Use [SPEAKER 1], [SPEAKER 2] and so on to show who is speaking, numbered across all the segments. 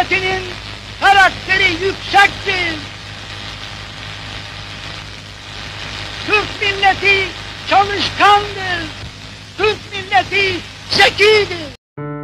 [SPEAKER 1] milletinin karakteri yüksektir. Türk milleti çalışkandır. Türk milleti zekidir.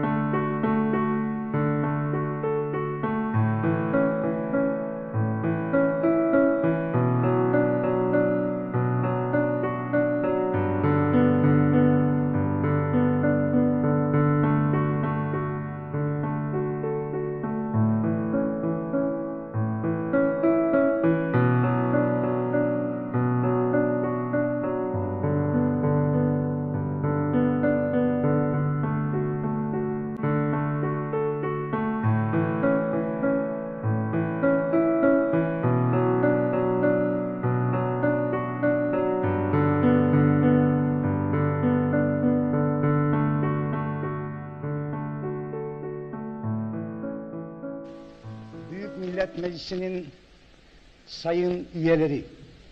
[SPEAKER 1] Büyük Millet Meclisi'nin sayın üyeleri,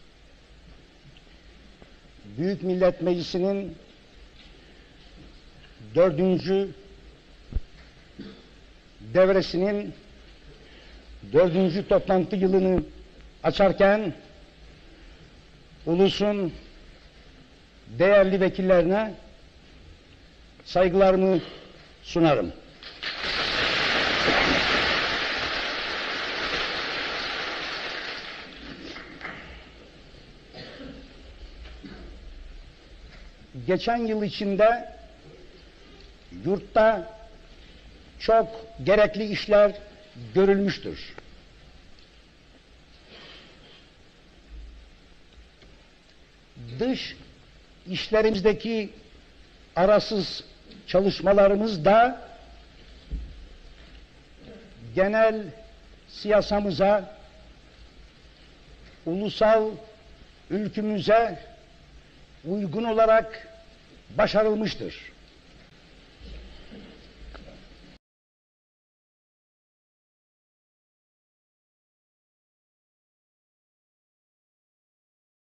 [SPEAKER 1] Büyük Millet Meclisi'nin 4. devresinin 4. toplantı yılını açarken ulusun değerli vekillerine saygılarımı sunarım. Geçen yıl içinde yurtta çok gerekli işler görülmüştür. Dış işlerimizdeki arasız çalışmalarımız da genel siyasamıza, ulusal ülkümüze uygun olarak başarılmıştır.